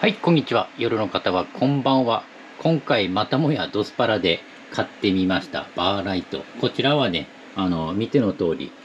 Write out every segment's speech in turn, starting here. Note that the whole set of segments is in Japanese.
はい、こんにちは。夜の方はこんばんは。今回またもやドスパラで買ってみました。バーライト。こちらはね、見ての通り、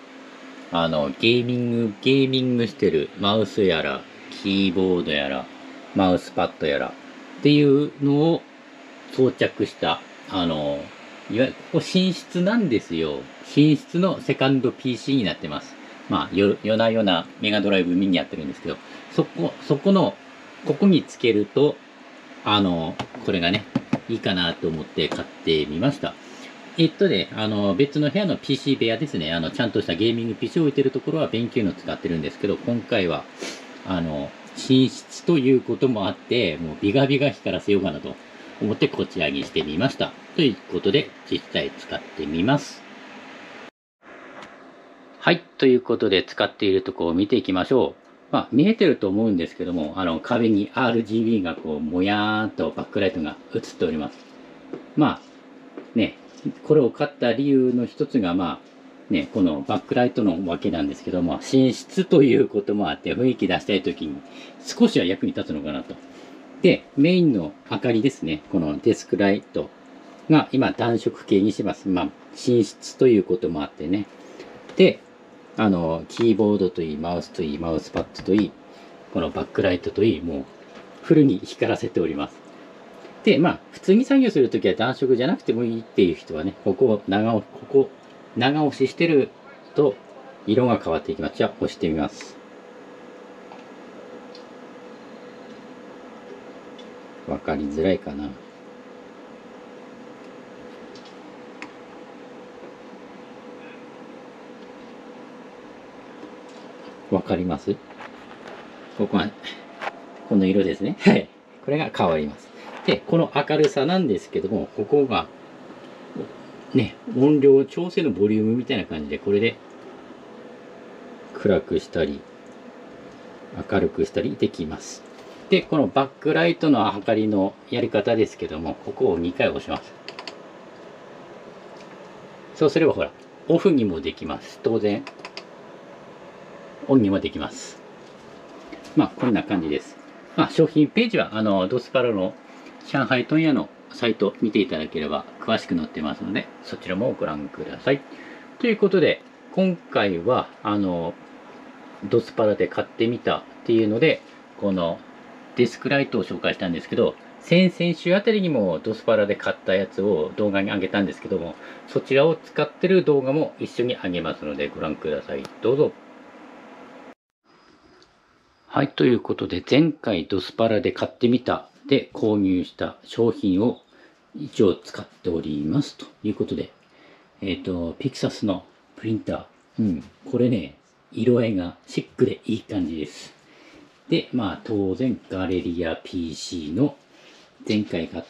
ゲーミングしてるマウスやら、キーボードやら、マウスパッドやらっていうのを装着した、いわゆるここ寝室なんですよ。寝室のセカンド PC になってます。まあ、夜な夜なメガドライブミニやってるんですけど、そこのここにつけると、これがね、いいかなと思って買ってみました。別の部屋の PC 部屋ですね。ちゃんとしたゲーミング PC を置いてるところは勉強の使ってるんですけど、今回は、寝室ということもあって、もうビガビガ光らせようかなと思ってこちらにしてみました。ということで、実際使ってみます。はい。ということで、使っているところを見ていきましょう。まあ、見えてると思うんですけども、壁に RGB がこう、もやーんとバックライトが映っております。まあ、ね、これを買った理由の一つが、まあ、ね、このバックライトのわけなんですけども、寝室ということもあって、雰囲気出したいときに少しは役に立つのかなと。で、メインの明かりですね、このデスクライトが今暖色系にします。まあ、寝室ということもあってね。で、キーボードといい、マウスといい、マウスパッドといい、このバックライトといい、もうフルに光らせております。で、まあ、普通に作業するときは暖色じゃなくてもいいっていう人はね、ここ長押ししてると色が変わっていきます。じゃあ、押してみます。わかりづらいかな。わかります？ここが、この色ですね。はい。これが変わります。で、この明るさなんですけども、ここが、ね、音量調整のボリュームみたいな感じで、これで暗くしたり、明るくしたりできます。で、このバックライトの明かりのやり方ですけども、ここを2回押します。そうすればほら、オフにもできます。当然、オンにもできます。まあ、こんな感じです。まあ、商品ページは、ドスパラの上海問屋のサイト見ていただければ詳しく載ってますので、そちらもご覧ください。ということで、今回は、ドスパラで買ってみたっていうので、このデスクライトを紹介したんですけど、先々週あたりにもドスパラで買ったやつを動画に上げたんですけども、そちらを使ってる動画も一緒に上げますのでご覧ください。どうぞ。はい、ということで、前回ドスパラで買ってみたで購入した商品を一応使っておりますということで、ピクサスのプリンター。これね、色合いがシックでいい感じです。で、まあ当然ガレリア PC の前回買った、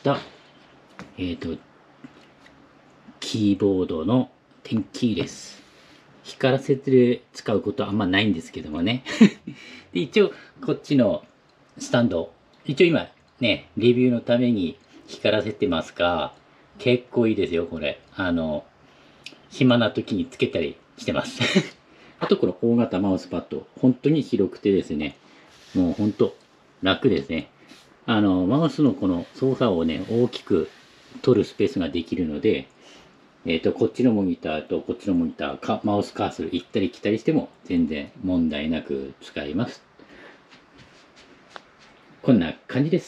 キーボードのテンキーです。光らせて使うことあんまないんですけどもね。で、一応こっちのスタンド、一応今ね、レビューのために光らせてますが、結構いいですよ、これ。暇な時につけたりしてます。あとこの大型マウスパッド、本当に広くてですね、もう本当楽ですね。マウスのこの操作をね、大きく取るスペースができるので、こっちのモニターとこっちのモニター、マウスカーソル行ったり来たりしても全然問題なく使えます。こんな感じです。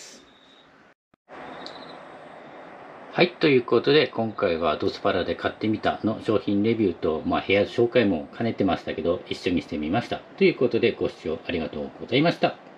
はい、ということで今回はドスパラで買ってみたの商品レビューと、まあ、部屋紹介も兼ねてましたけど、一緒にしてみました。ということでご視聴ありがとうございました。